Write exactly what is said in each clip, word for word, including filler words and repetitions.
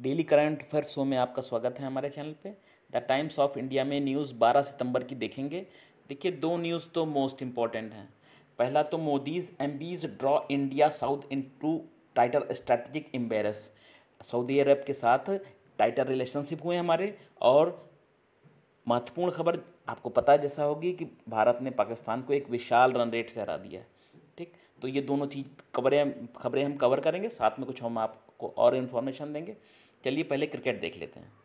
Daily current affair show में आपका स्वागत है हमारे चैनल पे। द टाइम्स ऑफ इंडिया में न्यूज़ बारह सितंबर की देखेंगे। देखिए, दो न्यूज़ तो मोस्ट इम्पॉर्टेंट हैं। पहला तो Modi's MBS draw India south into tighter strategic embrace. Saudi Arab के साथ टाइटर रिलेशनशिप हुए हमारे। और महत्वपूर्ण खबर आपको पता है जैसा होगी कि भारत ने पाकिस्तान को एक विशाल रन रेट से हरा दिया है। ठीक, तो ये दोनों चीज़ खबरें खबरें हम कवर करेंगे, साथ में कुछ हम आपको और इन्फॉर्मेशन देंगे। चलिए पहले क्रिकेट देख लेते हैं।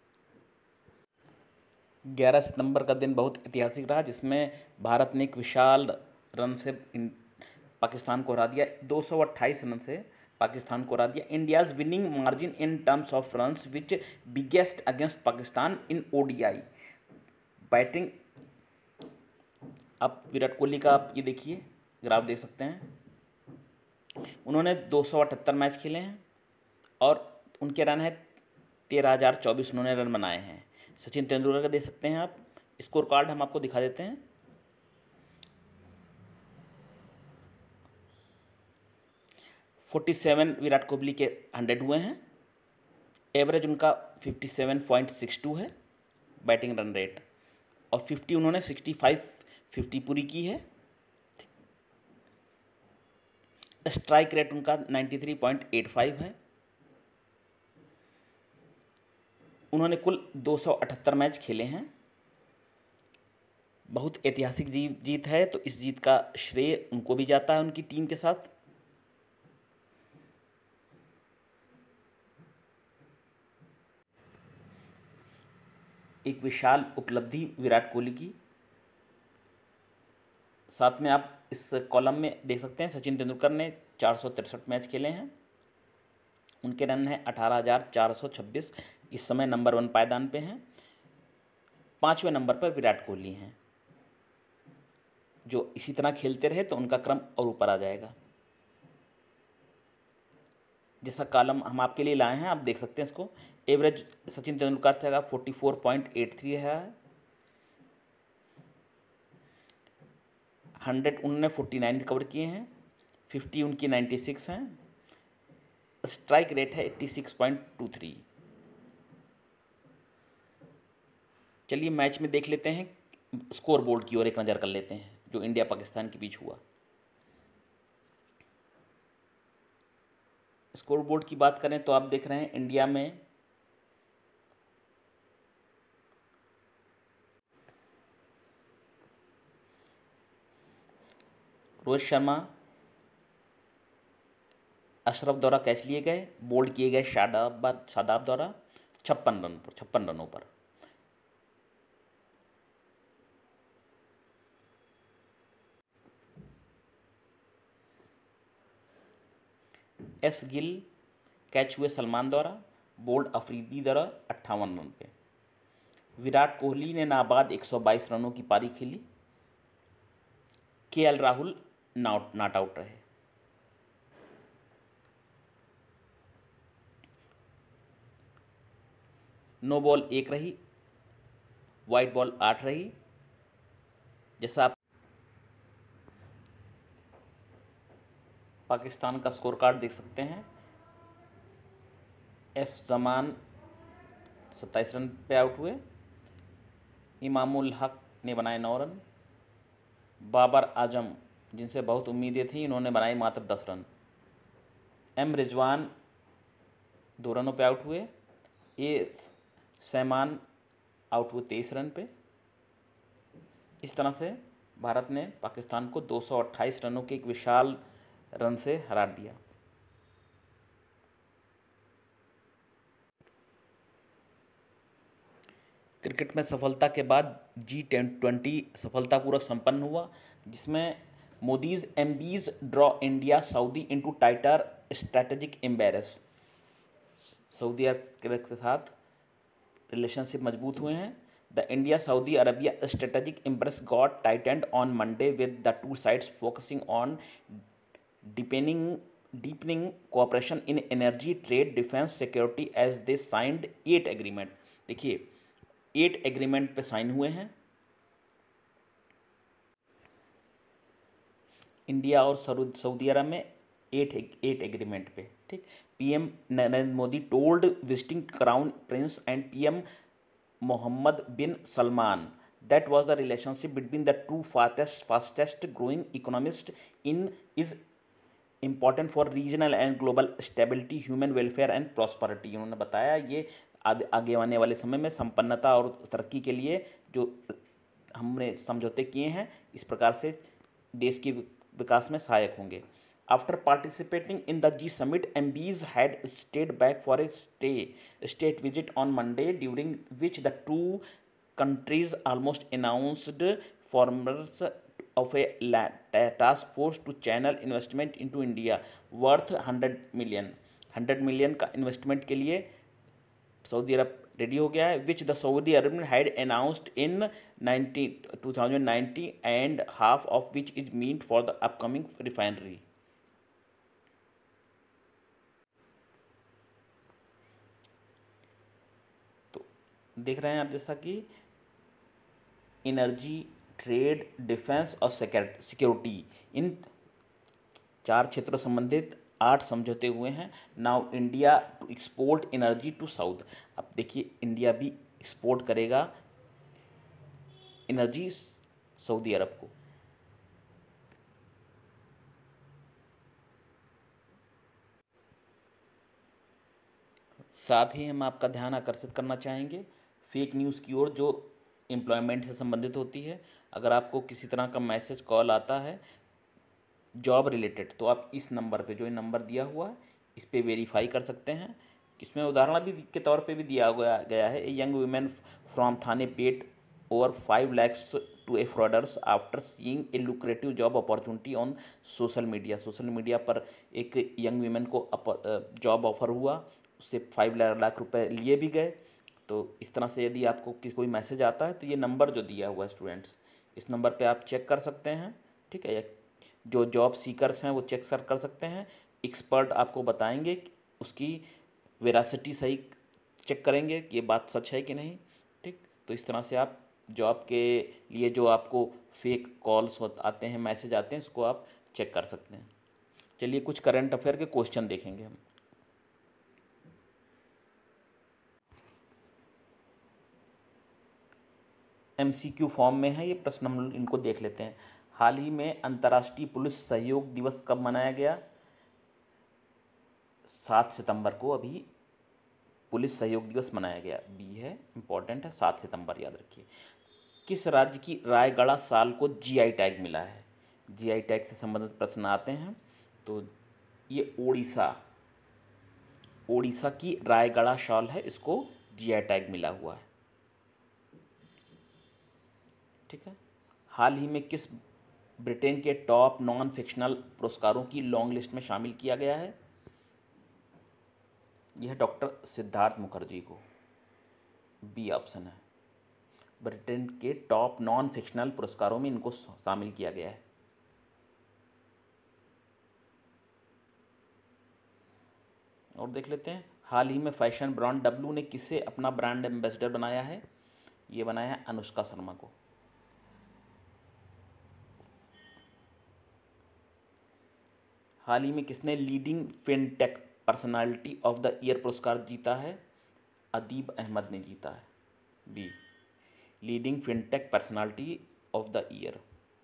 ग्यारह सितंबर का दिन बहुत ऐतिहासिक रहा, जिसमें भारत ने एक विशाल रन से पाकिस्तान को हरा दिया। दो सौ अट्ठाईस रन से पाकिस्तान को हरा दिया। India's winning margin in terms of runs which biggest against Pakistan in ODI. Batting, अब विराट कोहली का आप ये देखिए, ग्राफ देख सकते हैं। उन्होंने दो सौ अठहत्तर मैच खेले हैं और उनके रन है तेरह हज़ार चौबीस। उन्होंने रन बनाए हैं। सचिन तेंदुलकर का देख सकते हैं आप, स्कोर कार्ड हम आपको दिखा देते हैं। सैंतालीस विराट कोहली के हंड्रेड हुए हैं। एवरेज उनका सत्तावन पॉइंट सिक्स टू है बैटिंग रन रेट, और पचास उन्होंने पैंसठ पचास पूरी की है। स्ट्राइक रेट उनका तिरानवे पॉइंट आठ पाँच है। उन्होंने कुल दो सौ अठहत्तर मैच खेले हैं। बहुत ऐतिहासिक जीत जीत है, तो इस जीत का श्रेय उनको भी जाता है उनकी टीम के साथ। एक विशाल उपलब्धि विराट कोहली की। साथ में आप इस कॉलम में देख सकते हैं, सचिन तेंदुलकर ने चार सौ तिरसठ मैच खेले हैं। उनके रन हैं अठारह हज़ार चार सौ छब्बीस। इस समय नंबर वन पायदान पे हैं। पाँचवें नंबर पर विराट कोहली हैं। जो इसी तरह खेलते रहे तो उनका क्रम और ऊपर आ जाएगा। जैसा कॉलम हम आपके लिए लाए हैं, आप देख सकते हैं इसको। एवरेज सचिन तेंदुलकर का चौवालीस पॉइंट आठ तीन है। हंड्रेड उन्होंने उनचास कवर किए हैं। पचास उनकी छियानवे हैं। स्ट्राइक रेट है छियासी पॉइंट दो तीन। चलिए मैच में देख लेते हैं, स्कोर बोर्ड की ओर एक नज़र कर लेते हैं जो इंडिया पाकिस्तान के बीच हुआ। स्कोर बोर्ड की बात करें तो आप देख रहे हैं इंडिया में रोहित शर्मा, अशरफ द्वारा कैच लिए गए, बोल्ड किए गए शादाब शादाब द्वारा छप्पन रन पर छप्पन रनों पर। एस गिल कैच हुए सलमान द्वारा, बोल्ड अफरीदी द्वारा अट्ठावन रन पे। विराट कोहली ने नाबाद एक सौ बाईस रनों की पारी खेली। K L Rahul not not out रहे। नो बॉल एक रही, वाइट बॉल आठ रही। जैसा आप पाकिस्तान का स्कोर कार्ड देख सकते हैं, एफ जमान सत्ताईस रन पे आउट हुए। इमामुल हक ने बनाए नौ रन। बाबर आजम, जिनसे बहुत उम्मीदें थी, इन्होंने बनाई मात्र दस रन। एम रिजवान दो रनों पे आउट हुए। ए सैमान आउट हुए तेईस रन पे। इस तरह से भारत ने पाकिस्तान को दो सौ अट्ठाईस रनों के एक विशाल रन से हरा दिया। क्रिकेट में सफलता के बाद जी टेन ट्वेंटी सफलतापूर्वक संपन्न हुआ, जिसमें Modi's MBS draw India Saudi into tighter strategic embrace. Saudi Arab के साथ रिलेशनशिप मजबूत हुए हैं। The India Saudi Arabia strategic embrace got tightened on Monday with the two sides focusing on deepening deepening cooperation in energy, trade, defense, security as they signed eight agreement। देखिए, eight agreement पे sign हुए हैं। India और Saudi अरब में eight eight agreement पे, ठीक। PM Narendra Modi told visiting crown prince and PM Mohammed bin Salman that was the relationship between the two fastest fastest growing economists in is important for regional and global stability, human welfare and prosperity। उन्होंने बताया ये आगे आगे आने वाले समय में संपन्नता और तरक्की के लिए जो हमने समझौते किए हैं इस प्रकार से देश के विकास में सहायक होंगे। After participating in the G Summit, M Ps had stayed back for a stay state visit on Monday, during which the two countries almost announced formers of a task force to channel investment into India worth hundred million hundred million का investment के लिए Saudi Arab ready हो गया है, which the Saudi Arab had announced in ninety two thousand ninety and half of which is meant for the upcoming refinery. तो देख रहे हैं आप जैसा कि एनर्जी, ट्रेड, डिफेंस और सिक्योरिटी इन चार क्षेत्रों संबंधित आठ समझौते हुए हैं। Now India to export energy to south. अब देखिए इंडिया भी एक्सपोर्ट करेगा एनर्जी सऊदी अरब को। साथ ही हम आपका ध्यान आकर्षित करना चाहेंगे फेक न्यूज़ की ओर जो एम्प्लॉयमेंट से संबंधित होती है। अगर आपको किसी तरह का मैसेज कॉल आता है जॉब रिलेटेड तो आप इस नंबर पे, जो ये नंबर दिया हुआ है, इस पे वेरीफाई कर सकते हैं। इसमें उदाहरण भी के तौर पे भी दिया गया गया है। A young women from Thane paid over five lakhs to a fraudsters after seeing a lucrative job opportunity on social media. Social media पर एक यंग वुमेन को जॉब ऑफर हुआ, उससे फाइव लाख रुपए लिए भी गए। तो इस तरह से यदि आपको कोई मैसेज आता है तो ये नंबर जो दिया हुआ है स्टूडेंट्स, इस नंबर पे आप चेक कर सकते हैं, ठीक है। जो जॉब सीकर्स हैं वो चेक सर कर सकते हैं। एक्सपर्ट आपको बताएंगे कि उसकी वेरासिटी सही चेक करेंगे कि ये बात सच है कि नहीं, ठीक। तो इस तरह से आप जॉब के लिए जो आपको फेक कॉल्स आते हैं, मैसेज आते हैं, उसको आप चेक कर सकते हैं। चलिए कुछ करंट अफेयर के क्वेश्चन देखेंगे हम। एमसीक्यू फॉर्म में है ये प्रश्न, हम इनको देख लेते हैं। हाल ही में अंतर्राष्ट्रीय पुलिस सहयोग दिवस कब मनाया गया? सात सितंबर को अभी पुलिस सहयोग दिवस मनाया गया। बी है, इंपॉर्टेंट है, सात सितंबर याद रखिए। किस राज्य की रायगढ़ साल को जीआई टैग मिला है? जीआई टैग से संबंधित प्रश्न आते हैं तो ये ओडिशा ओडिशा की रायगढ़ शॉल है, इसको जीआई टैग मिला हुआ है, ठीक है। हाल ही में किस ब्रिटेन के टॉप नॉन फिक्शनल पुरस्कारों की लॉन्ग लिस्ट में शामिल किया गया है? यह डॉक्टर सिद्धार्थ मुखर्जी को, बी ऑप्शन है। ब्रिटेन के टॉप नॉन फिक्शनल पुरस्कारों में इनको शामिल किया गया है। और देख लेते हैं, हाल ही में फैशन ब्रांड डब्लू ने किसे अपना ब्रांड एम्बेसडर बनाया है? ये बनाया है अनुष्का शर्मा को। हाल ही में किसने leading fintech personality of the year पुरस्कार जीता है? अदीब अहमद ने जीता है, B leading fintech personality of the year.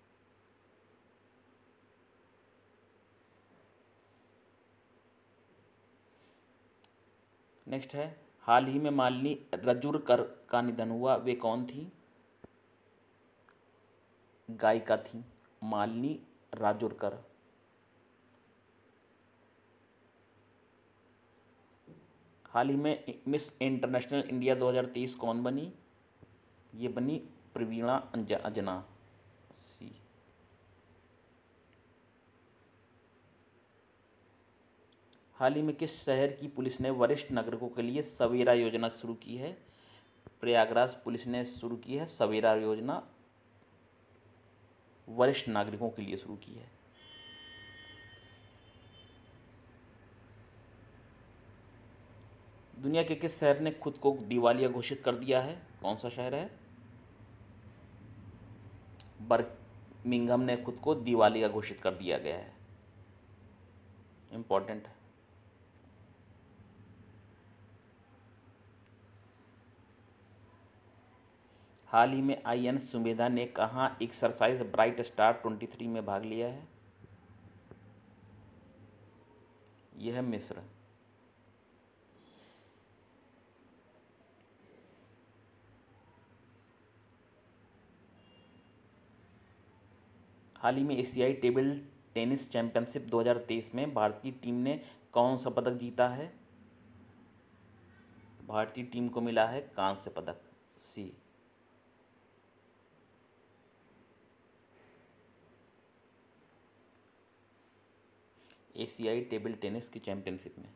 Next है, हाल ही में मालिनी रजूरकर का निधन हुआ, वे कौन थी? गायिका थी मालिनी राजूरकर। हाल ही में मिस इंटरनेशनल इंडिया दो हज़ार तेईस कौन बनी? ये बनी प्रवीणा अंजना, सी। हाल ही में किस शहर की पुलिस ने वरिष्ठ नागरिकों के लिए सवेरा योजना शुरू की है? प्रयागराज पुलिस ने शुरू की है सवेरा योजना, वरिष्ठ नागरिकों के लिए शुरू की है। दुनिया के किस शहर ने खुद को दिवालिया घोषित कर दिया है? कौन सा शहर है? बर्मिंघम ने खुद को दिवालिया घोषित कर दिया गया है। इम्पोर्टेंट है। हाल ही में आई एन सुमेधा ने कहाँ exercise bright star twenty three में भाग लिया है? यह है मिस्र। हाल ही में एशियाई टेबल टेनिस चैंपियनशिप दो हज़ार तेईस में भारतीय टीम ने कौन सा पदक जीता है? भारतीय टीम को मिला है कांस्य पदक। सी। एशियाई टेबल टेनिस की चैंपियनशिप में।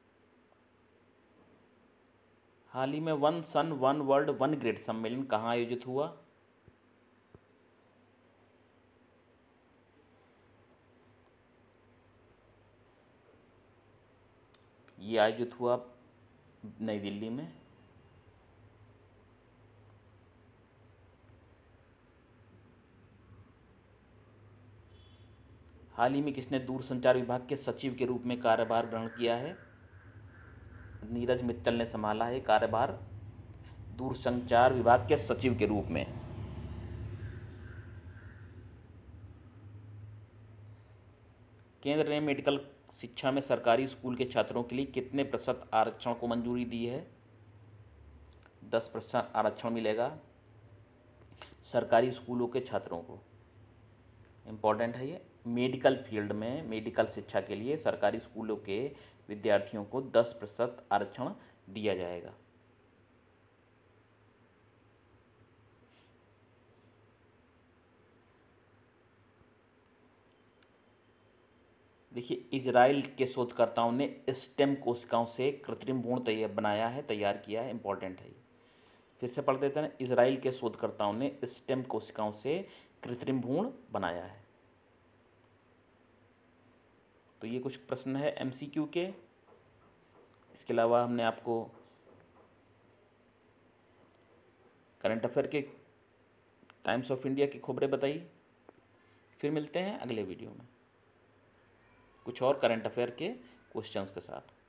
हाल ही में one sun one world one grid सम्मेलन कहाँ आयोजित हुआ? ये आयोजित हुआ नई दिल्ली में। हाल ही में किसने दूरसंचार विभाग के सचिव के रूप में कार्यभार ग्रहण किया है? नीरज मित्तल ने संभाला है कार्यभार दूरसंचार विभाग के सचिव के रूप में। केंद्र ने मेडिकल शिक्षा में सरकारी स्कूल के छात्रों के लिए कितने प्रतिशत आरक्षण को मंजूरी दी है? दस प्रतिशत आरक्षण मिलेगा सरकारी स्कूलों के छात्रों को। इम्पॉर्टेंट है ये। मेडिकल फील्ड में मेडिकल शिक्षा के लिए सरकारी स्कूलों के विद्यार्थियों को दस प्रतिशत आरक्षण दिया जाएगा। देखिए, इजराइल के शोधकर्ताओं ने स्टेम कोशिकाओं से कृत्रिम भ्रूण तैयार बनाया है तैयार किया है। इंपॉर्टेंट है। फिर से पढ़ देते हैं। इजराइल के शोधकर्ताओं ने स्टेम कोशिकाओं से कृत्रिम भ्रूण बनाया है। तो ये कुछ प्रश्न है एमसीक्यू के। इसके अलावा हमने आपको करंट अफेयर के टाइम्स ऑफ इंडिया की खबरें बताई। फिर मिलते हैं अगले वीडियो में कुछ और करंट अफेयर के क्वेश्चंस के साथ।